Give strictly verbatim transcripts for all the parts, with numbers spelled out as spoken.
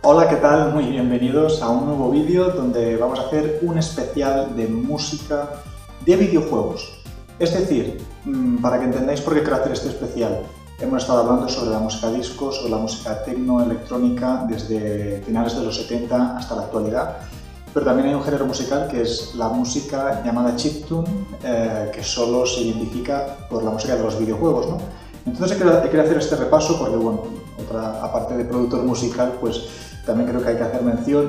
Hola, ¿qué tal? Muy bienvenidos a un nuevo vídeo donde vamos a hacer un especial de música de videojuegos. Es decir, para que entendáis por qué quiero hacer este especial, hemos estado hablando sobre la música disco, sobre la música tecno, electrónica, desde finales de los setenta hasta la actualidad, pero también hay un género musical que es la música llamada chiptune, eh, que solo se identifica por la música de los videojuegos, ¿no? Entonces he querido hacer este repaso porque, bueno, otra, aparte de productor musical, pues también creo que hay que hacer mención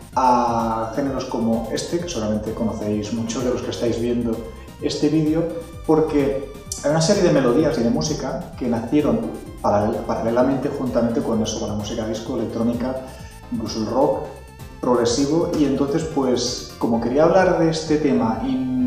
a géneros como este, que seguramente conocéis muchos de los que estáis viendo este vídeo, porque hay una serie de melodías y de música que nacieron paral paralelamente juntamente con eso, con la música disco, electrónica, incluso el rock progresivo, y entonces, pues, como quería hablar de este tema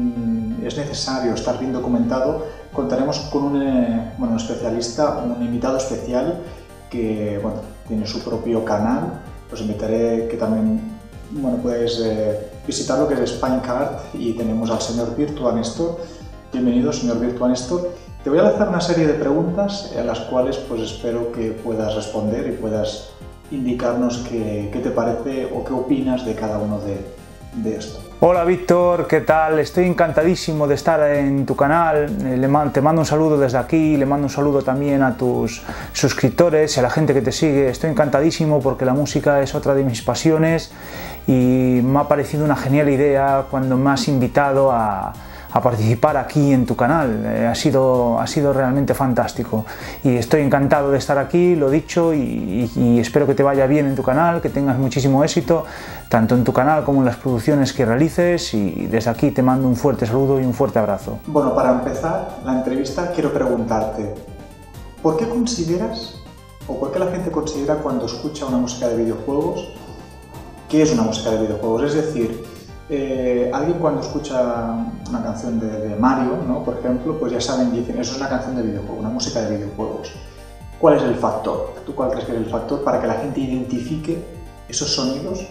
y es necesario estar bien documentado, contaremos con un, eh, bueno, un especialista, un invitado especial que, bueno, tiene su propio canal. Os invitaré que también, bueno, puedes eh, visitar lo que es Spinecart, y tenemos al señor Virtua Nestor. Bienvenido, señor Virtua Nestor. Te voy a lanzar una serie de preguntas a las cuales, pues, espero que puedas responder y puedas indicarnos qué, qué te parece o qué opinas de cada uno de, de esto. Hola Víctor, ¿qué tal? Estoy encantadísimo de estar en tu canal. Te mando un saludo desde aquí, le mando un saludo también a tus suscriptores y a la gente que te sigue. Estoy encantadísimo porque la música es otra de mis pasiones y me ha parecido una genial idea cuando me has invitado a, a participar aquí en tu canal. Eh, ha sido, ha sido realmente fantástico y estoy encantado de estar aquí, lo dicho, y, y, y espero que te vaya bien en tu canal, que tengas muchísimo éxito, tanto en tu canal como en las producciones que realices, y desde aquí te mando un fuerte saludo y un fuerte abrazo. Bueno, para empezar la entrevista quiero preguntarte, ¿por qué consideras, o por qué la gente considera cuando escucha una música de videojuegos, qué es una música de videojuegos? Es decir, Eh, alguien cuando escucha una canción de, de Mario, ¿no?, por ejemplo, pues ya saben, dicen, eso es una canción de videojuego, una música de videojuegos. ¿Cuál es el factor? ¿Tú cuál crees que es el factor para que la gente identifique esos sonidos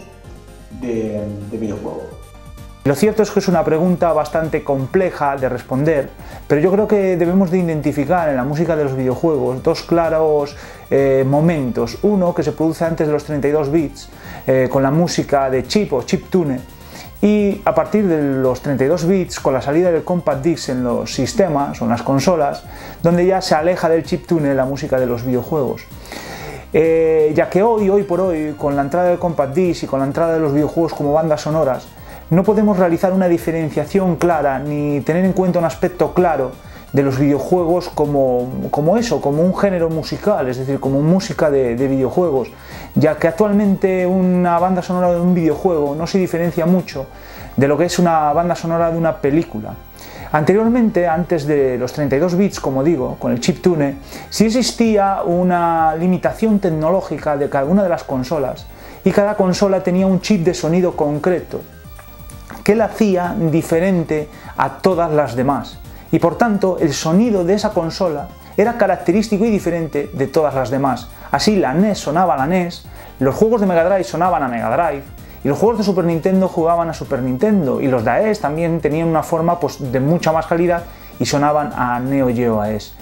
de, de videojuego? Lo cierto es que es una pregunta bastante compleja de responder, pero yo creo que debemos de identificar en la música de los videojuegos dos claros eh, momentos. Uno, que se produce antes de los treinta y dos bits, eh, con la música de chip o chiptune, y a partir de los treinta y dos bits, con la salida del compact disc en los sistemas o en las consolas, donde ya se aleja del chiptune la música de los videojuegos. Eh, ya que hoy, hoy por hoy, con la entrada del compact disc y con la entrada de los videojuegos como bandas sonoras, no podemos realizar una diferenciación clara ni tener en cuenta un aspecto claro de los videojuegos como, como eso, como un género musical, es decir, como música de, de videojuegos, ya que actualmente una banda sonora de un videojuego no se diferencia mucho de lo que es una banda sonora de una película. Anteriormente, antes de los treinta y dos bits, como digo, con el chiptune, sí existía una limitación tecnológica de cada una de las consolas, y cada consola tenía un chip de sonido concreto que la hacía diferente a todas las demás. Y por tanto, el sonido de esa consola era característico y diferente de todas las demás. Así, la N E S sonaba a la N E S, los juegos de Mega Drive sonaban a Mega Drive, y los juegos de Super Nintendo jugaban a Super Nintendo, y los de A E S también tenían una forma, pues, de mucha más calidad y sonaban a Neo Geo A E S.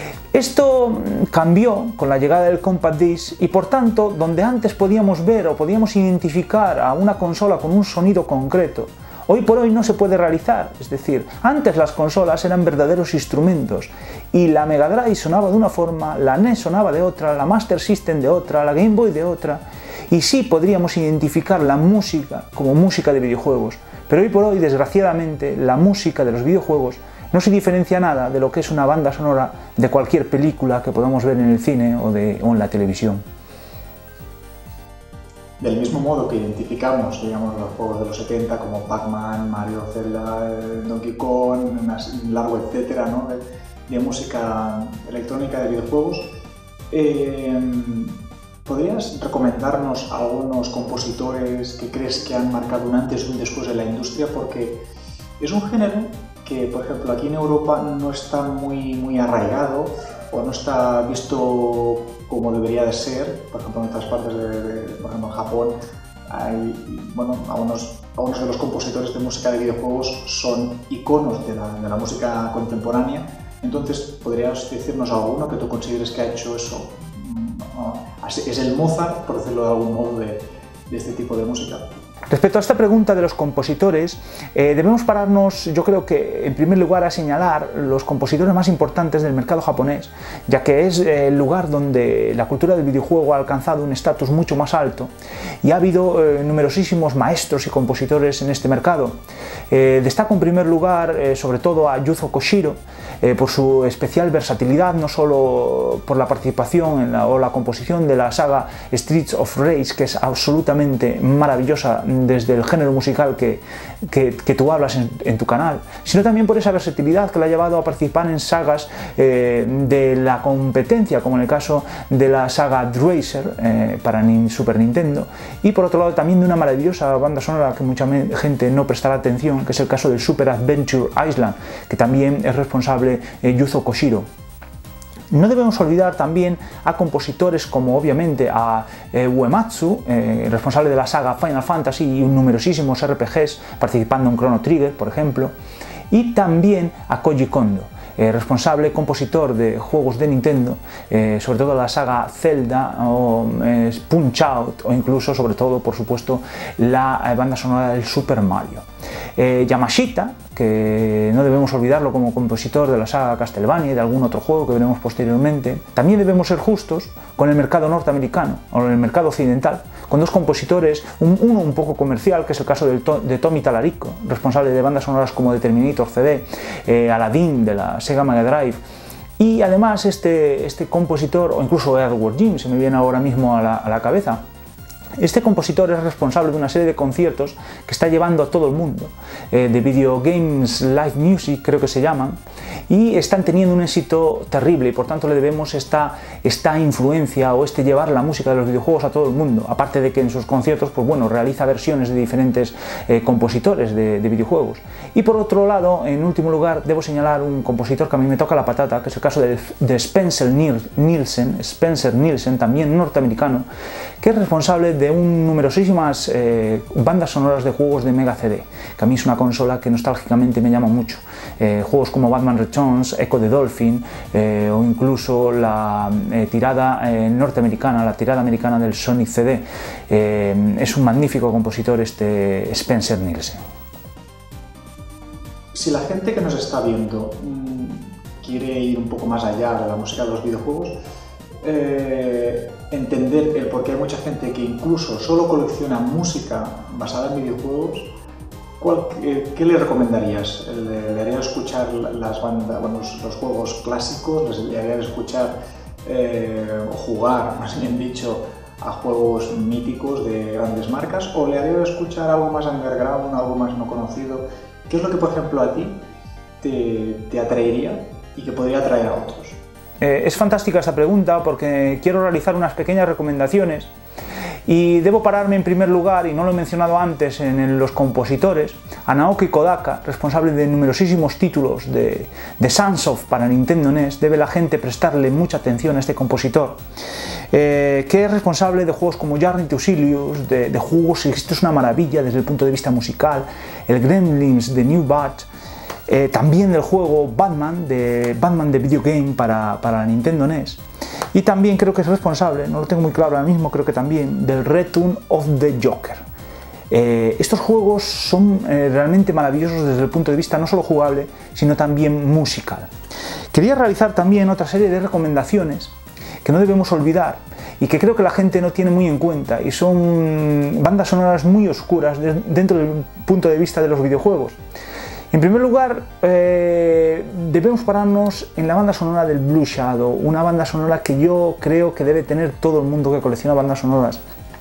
Esto cambió con la llegada del compact disc, y por tanto, donde antes podíamos ver o podíamos identificar a una consola con un sonido concreto, hoy por hoy no se puede realizar. Es decir, antes las consolas eran verdaderos instrumentos y la Mega Drive sonaba de una forma, la N E S sonaba de otra, la Master System de otra, la Game Boy de otra, y sí podríamos identificar la música como música de videojuegos, pero hoy por hoy, desgraciadamente, la música de los videojuegos no se diferencia nada de lo que es una banda sonora de cualquier película que podamos ver en el cine o, de, o en la televisión. Del mismo modo que identificamos, digamos, los juegos de los setenta como Pac-Man, Mario, Zelda, Donkey Kong, un largo etcétera, ¿no?, de, de música electrónica de videojuegos, eh, ¿podrías recomendarnos algunos compositores que crees que han marcado un antes y un después en la industria? Porque es un género que, por ejemplo, aquí en Europa no está muy, muy arraigado, o no está visto como debería de ser. Por ejemplo, en otras partes de, de por ejemplo, en Japón, hay, bueno, algunos, algunos de los compositores de música de videojuegos son iconos de la, de la música contemporánea. Entonces, ¿podrías decirnos alguno que tú consideres que ha hecho eso es el Mozart, por decirlo de algún modo, de, de este tipo de música. Respecto a esta pregunta de los compositores, eh, debemos pararnos, yo creo que en primer lugar, a señalar los compositores más importantes del mercado japonés, ya que es eh, el lugar donde la cultura del videojuego ha alcanzado un estatus mucho más alto y ha habido eh, numerosísimos maestros y compositores en este mercado. Eh, destaco en primer lugar, eh, sobre todo, a Yuzo Koshiro, eh, por su especial versatilidad, no solo por la participación en la, o la composición de la saga Streets of Rage, que es absolutamente maravillosa desde el género musical que, que, que tú hablas en, en tu canal, sino también por esa versatilidad que le ha llevado a participar en sagas eh, de la competencia, como en el caso de la saga Racer eh, para Super Nintendo, y por otro lado también de una maravillosa banda sonora que mucha gente no prestará atención, que es el caso del Super Adventure Island, que también es responsable eh, Yuzo Koshiro. No debemos olvidar también a compositores como obviamente a eh, Uematsu, eh, responsable de la saga Final Fantasy y numerosísimos R P Gs, participando en Chrono Trigger, por ejemplo, y también a Koji Kondo, eh, responsable compositor de juegos de Nintendo, eh, sobre todo la saga Zelda o eh, Punch-Out, o incluso, sobre todo, por supuesto, la eh, banda sonora del Super Mario. Eh, Yamashita, que no debemos olvidarlo como compositor de la saga Castlevania y de algún otro juego que veremos posteriormente. También debemos ser justos con el mercado norteamericano o el mercado occidental, con dos compositores, un, uno un poco comercial, que es el caso del to, de Tommy Tallarico, responsable de bandas sonoras como de Terminator C D, eh, Aladdin de la Sega Mega Drive, y además este, este compositor, o incluso Edward Jim, se me viene ahora mismo a la, a la cabeza. Este compositor es responsable de una serie de conciertos que está llevando a todo el mundo, eh, de Video Games Live Music creo que se llaman, y están teniendo un éxito terrible y por tanto le debemos esta, esta influencia o este llevar la música de los videojuegos a todo el mundo, aparte de que en sus conciertos pues bueno, realiza versiones de diferentes eh, compositores de, de videojuegos. Y por otro lado, en último lugar, debo señalar un compositor que a mí me toca la patata, que es el caso de, de Spencer Nielsen, Spencer Nielsen, también norteamericano, que es responsable de un, numerosísimas eh, bandas sonoras de juegos de Mega C D, que a mí es una consola que nostálgicamente me llama mucho. Eh, juegos como Batman Returns, Echo the Dolphin, eh, o incluso la eh, tirada eh, norteamericana, la tirada americana del Sonic C D. Eh, es un magnífico compositor este Spencer Nielsen. Si la gente que nos está viendo mmm, quiere ir un poco más allá de la música de los videojuegos, eh, entender el por qué hay mucha gente que incluso solo colecciona música basada en videojuegos, ¿cuál, eh, ¿qué le recomendarías? ¿Le, le harías escuchar las bandas, bueno, los, los juegos clásicos? ¿Le harías escuchar eh, o jugar, más bien dicho, a juegos míticos de grandes marcas? ¿O le harías escuchar algo más underground, algo más no conocido? ¿Qué es lo que, por ejemplo, a ti te, te atraería y que podría atraer a otros? Eh, es fantástica esta pregunta porque quiero realizar unas pequeñas recomendaciones y debo pararme en primer lugar, y no lo he mencionado antes, en los compositores, a Naoki Kodaka, responsable de numerosísimos títulos de, de Sunsoft para Nintendo N E S. Debe la gente prestarle mucha atención a este compositor, eh, que es responsable de juegos como Journey to Silius, de, de juegos, esto es una maravilla desde el punto de vista musical, el Gremlins de New Bat, Eh, también del juego Batman, de Batman de Video Game para, para la Nintendo N E S, y también creo que es responsable, no lo tengo muy claro ahora mismo, creo que también del Return of the Joker. Eh, estos juegos son eh, realmente maravillosos desde el punto de vista no solo jugable, sino también musical. Quería realizar también otra serie de recomendaciones que no debemos olvidar y que creo que la gente no tiene muy en cuenta, y son bandas sonoras muy oscuras de, dentro del punto de vista de los videojuegos. En primer lugar, eh, debemos pararnos en la banda sonora del Blue Shadow, una banda sonora que yo creo que debe tener todo el mundo que colecciona bandas sonoras,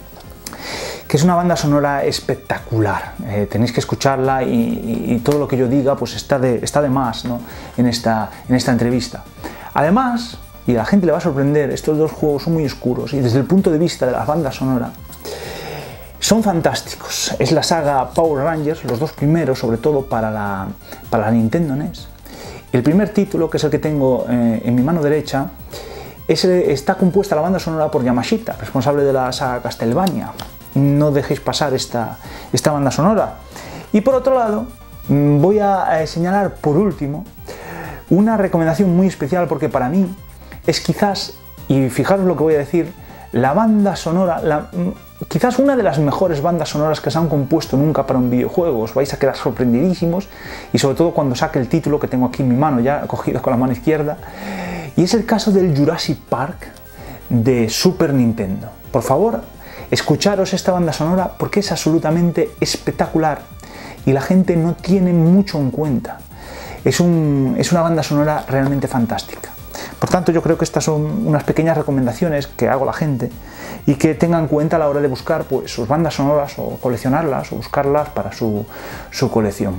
que es una banda sonora espectacular. Eh, tenéis que escucharla y, y, y todo lo que yo diga pues está de, está de más, ¿no? en, esta, en esta entrevista. Además, y a la gente le va a sorprender, estos dos juegos son muy oscuros y desde el punto de vista de la banda sonora son fantásticos. Es la saga Power Rangers, los dos primeros, sobre todo para la, para la Nintendo N E S. El primer título, que es el que tengo eh, en mi mano derecha, es, está compuesta la banda sonora por Yamashita, responsable de la saga Castlevania. No dejéis pasar esta, esta banda sonora. Y por otro lado, voy a eh, señalar por último una recomendación muy especial, porque para mí es quizás, y fijaros lo que voy a decir, la banda sonora, la, quizás una de las mejores bandas sonoras que se han compuesto nunca para un videojuego. Os vais a quedar sorprendidísimos, y sobre todo cuando saque el título, que tengo aquí en mi mano ya cogido con la mano izquierda, y es el caso del Jurassic Park de Super Nintendo. Por favor, escucharos esta banda sonora porque es absolutamente espectacular y la gente no tiene mucho en cuenta. Es, un, es una banda sonora realmente fantástica. Por tanto, yo creo que estas son unas pequeñas recomendaciones que hago a la gente y que tengan en cuenta a la hora de buscar pues, sus bandas sonoras, o coleccionarlas o buscarlas para su, su colección.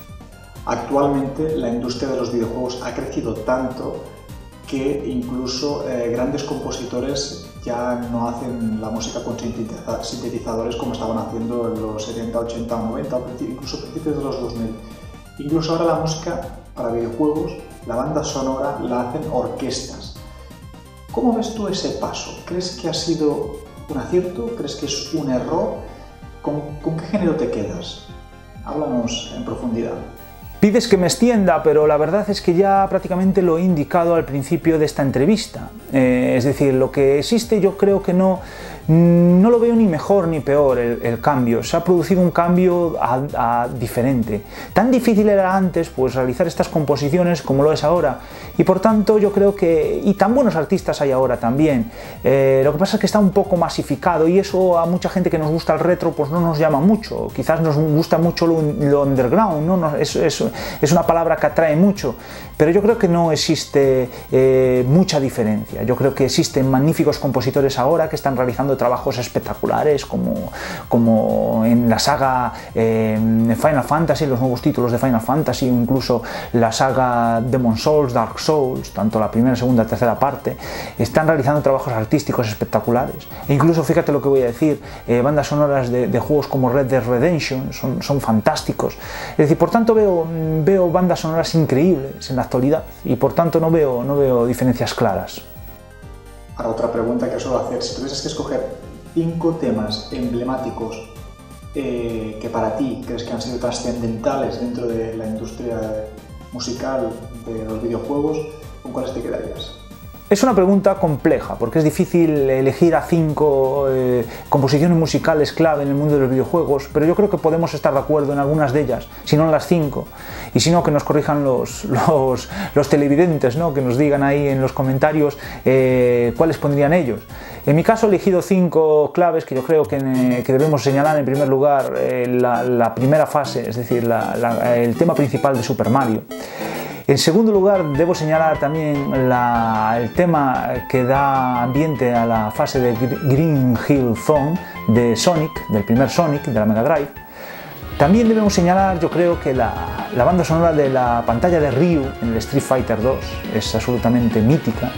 Actualmente la industria de los videojuegos ha crecido tanto que incluso eh, grandes compositores ya no hacen la música con sintetizadores como estaban haciendo en los setenta, ochenta, noventa, incluso a principios de los dos mil. Incluso ahora la música para videojuegos, la banda sonora, la hacen orquestas. ¿Cómo ves tú ese paso? ¿Crees que ha sido un acierto? ¿Crees que es un error? ¿Con, con qué género te quedas? Háblanos en profundidad. Pides que me extienda, pero la verdad es que ya prácticamente lo he indicado al principio de esta entrevista. Eh, es decir, lo que existe yo creo que no, no lo veo ni mejor ni peor el, el cambio. Se ha producido un cambio a, a diferente. Tan difícil era antes pues, realizar estas composiciones como lo es ahora. Y por tanto yo creo que... Y tan buenos artistas hay ahora también. Eh, lo que pasa es que está un poco masificado y eso a mucha gente que nos gusta el retro pues no nos llama mucho. Quizás nos gusta mucho lo, lo underground, ¿no? No, eso, eso, es una palabra que atrae mucho, pero yo creo que no existe eh, mucha diferencia. Yo creo que existen magníficos compositores ahora que están realizando trabajos espectaculares como, como en la saga eh, Final Fantasy, los nuevos títulos de Final Fantasy, o incluso la saga Demon Souls, Dark Souls, tanto la primera, segunda, tercera parte, están realizando trabajos artísticos espectaculares. E incluso, fíjate lo que voy a decir, eh, bandas sonoras de, de juegos como Red Dead Redemption son, son fantásticos. Es decir, por tanto veo veo bandas sonoras increíbles en la actualidad y por tanto no veo, no veo diferencias claras. Ahora otra pregunta que suelo hacer, si tuvieses que escoger cinco temas emblemáticos eh, que para ti crees que han sido trascendentales dentro de la industria musical de los videojuegos, ¿con cuáles te quedarías? Es una pregunta compleja porque es difícil elegir a cinco eh, composiciones musicales clave en el mundo de los videojuegos, pero yo creo que podemos estar de acuerdo en algunas de ellas, si no en las cinco, y si no que nos corrijan los, los, los televidentes, ¿no? Que nos digan ahí en los comentarios eh, cuáles pondrían ellos. En mi caso he elegido cinco claves que yo creo que, que debemos señalar. En primer lugar eh, la, la primera fase, es decir, la, la, el tema principal de Super Mario. En segundo lugar, debo señalar también la, el tema que da ambiente a la fase de Green Hill Zone de Sonic, del primer Sonic, de la Mega Drive. También debemos señalar, yo creo, que la, la banda sonora de la pantalla de Ryu en el Street Fighter dos es absolutamente mítica.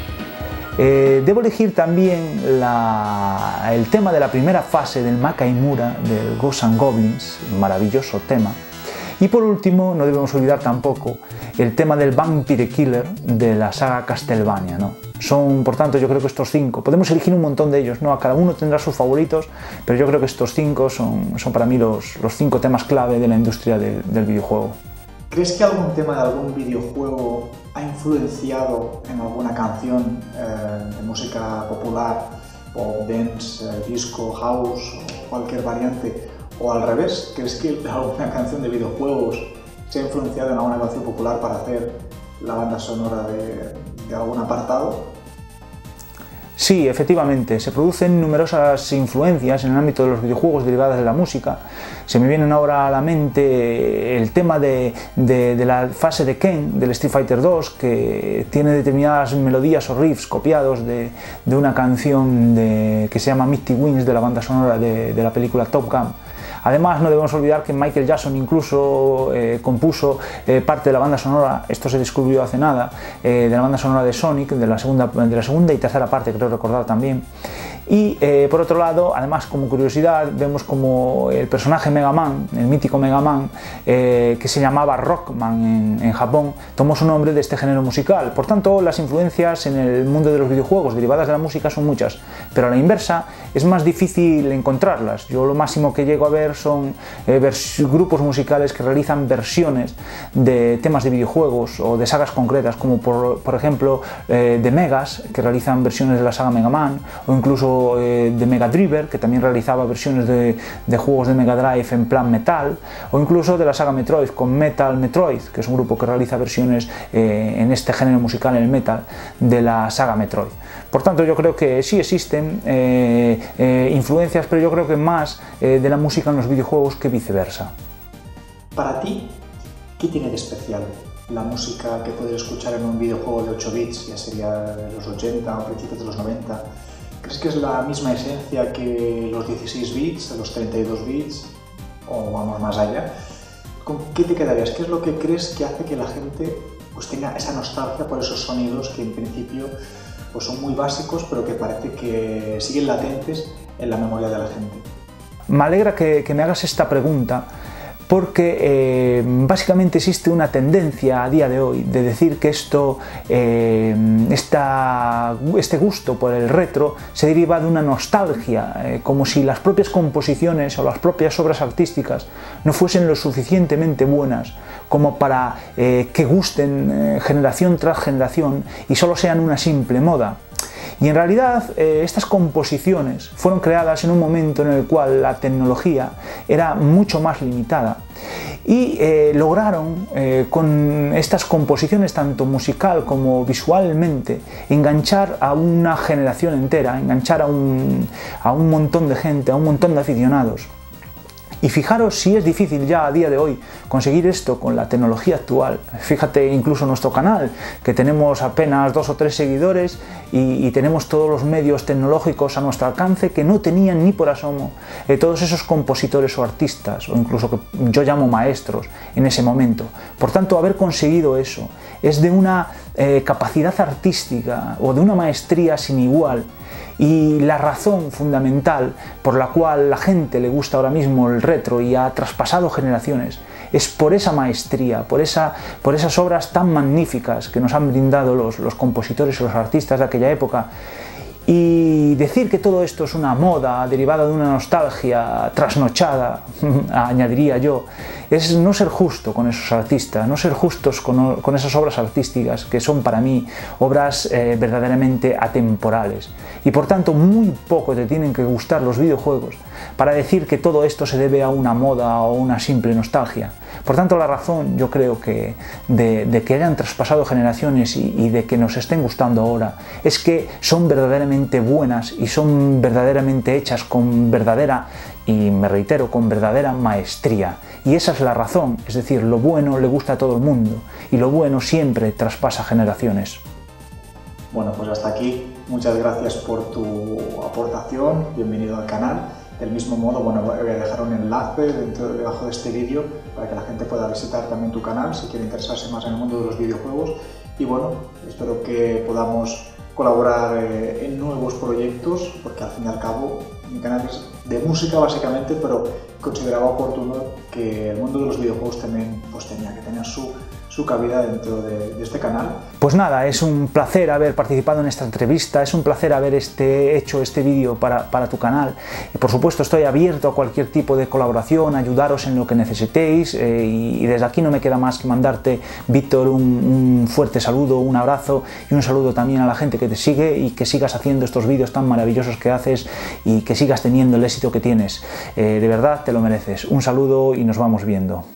Eh, debo elegir también la, el tema de la primera fase del Makaimura, del Ghosts and Goblins, maravilloso tema. Y por último, no debemos olvidar tampoco el tema del Vampire Killer de la saga Castlevania, ¿no? Son, por tanto, yo creo que estos cinco, podemos elegir un montón de ellos, ¿no? A cada uno tendrá sus favoritos, pero yo creo que estos cinco son, son para mí los, los cinco temas clave de la industria del, del videojuego. ¿Crees que algún tema de algún videojuego ha influenciado en alguna canción eh, de música popular, pop, dance, eh, disco, house o cualquier variante? ¿O al revés? ¿Crees que alguna canción de videojuegos se ha influenciado en alguna canción popular para hacer la banda sonora de, de algún apartado? Sí, efectivamente, se producen numerosas influencias en el ámbito de los videojuegos derivadas de la música. Se me vienen ahora a la mente el tema de, de, de la fase de Ken, del Street Fighter dos, que tiene determinadas melodías o riffs copiados de, de una canción de, que se llama Mighty Wings, de la banda sonora de, de la película Top Gun. Además, no debemos olvidar que Michael Jackson incluso eh, compuso eh, parte de la banda sonora, esto se descubrió hace nada, eh, de la banda sonora de Sonic, de la segunda, de la segunda y tercera parte, creo recordar también. Y eh, por otro lado, además como curiosidad, vemos como el personaje Mega Man, el mítico Mega Man, eh, que se llamaba Rockman en, en Japón, tomó su nombre de este género musical. Por tanto, las influencias en el mundo de los videojuegos derivadas de la música son muchas, pero a la inversa es más difícil encontrarlas. Yo lo máximo que llego a ver son eh, grupos musicales que realizan versiones de temas de videojuegos o de sagas concretas, como por, por ejemplo eh, The Megas, que realizan versiones de la saga Mega Man, o incluso caso eh, de Mega Driver, que también realizaba versiones de, de juegos de Mega Drive en plan metal, o incluso de la saga Metroid con Metal Metroid, que es un grupo que realiza versiones eh, en este género musical, en el metal, de la saga Metroid. Por tanto, yo creo que sí existen eh, eh, influencias, pero yo creo que más eh, de la música en los videojuegos que viceversa. Para ti, ¿qué tiene de especial la música que puedes escuchar en un videojuego de ocho bits, ya sería de los ochenta o principios de los noventa? ¿Crees que es la misma esencia que los dieciséis bits, los treinta y dos bits, o vamos más allá? ¿Con qué te quedarías? ¿Qué es lo que crees que hace que la gente pues, tenga esa nostalgia por esos sonidos que en principio pues, son muy básicos, pero que parece que siguen latentes en la memoria de la gente? Me alegra que, que me hagas esta pregunta, porque eh, básicamente existe una tendencia a día de hoy de decir que esto, eh, esta, este gusto por el retro se deriva de una nostalgia, eh, como si las propias composiciones o las propias obras artísticas no fuesen lo suficientemente buenas como para eh, que gusten eh, generación tras generación y solo sean una simple moda. Y en realidad eh, estas composiciones fueron creadas en un momento en el cual la tecnología era mucho más limitada y eh, lograron eh, con estas composiciones tanto musical como visualmente enganchar a una generación entera, enganchar a un, a un montón de gente, a un montón de aficionados. Y fijaros si es difícil ya a día de hoy conseguir esto con la tecnología actual. Fíjate incluso nuestro canal, que tenemos apenas dos o tres seguidores y, y tenemos todos los medios tecnológicos a nuestro alcance que no tenían ni por asomo eh, todos esos compositores o artistas, o incluso que yo llamo maestros en ese momento. Por tanto, haber conseguido eso es de una eh, capacidad artística o de una maestría sin igual. Y la razón fundamental por la cual la gente le gusta ahora mismo el retro y ha traspasado generaciones es por esa maestría, por, esa, por esas obras tan magníficas que nos han brindado los, los compositores y los artistas de aquella época. Y decir que todo esto es una moda derivada de una nostalgia trasnochada, añadiría yo, es no ser justo con esos artistas, no ser justos con, con esas obras artísticas que son para mí obras eh, verdaderamente atemporales. Y por tanto muy poco te tienen que gustar los videojuegos para decir que todo esto se debe a una moda o una simple nostalgia. Por tanto, la razón, yo creo que de, de que hayan traspasado generaciones y, y de que nos estén gustando ahora es que son verdaderamente buenas y son verdaderamente hechas con verdadera, y me reitero, con verdadera maestría. Y esa es la razón, es decir, lo bueno le gusta a todo el mundo y lo bueno siempre traspasa generaciones. Bueno, pues hasta aquí. Muchas gracias por tu aportación. Bienvenido al canal. Del mismo modo, bueno, voy a dejar un enlace dentro, debajo de este vídeo para que la gente pueda visitar también tu canal si quiere interesarse más en el mundo de los videojuegos. Y bueno, espero que podamos colaborar eh, en nuevos proyectos, porque al fin y al cabo mi canal es de música básicamente, pero consideraba oportuno que el mundo de los videojuegos también pues, tenía que tener su, su cabida dentro de, de este canal. Pues nada, es un placer haber participado en esta entrevista, es un placer haber este, hecho este vídeo para, para tu canal. Y por supuesto estoy abierto a cualquier tipo de colaboración, ayudaros en lo que necesitéis eh, y, y desde aquí no me queda más que mandarte, Víctor, un, un fuerte saludo, un abrazo y un saludo también a la gente que te sigue y que sigas haciendo estos vídeos tan maravillosos que haces y que sigas teniendo el éxito que tienes. Eh, de verdad te lo mereces. Un saludo y nos vamos viendo.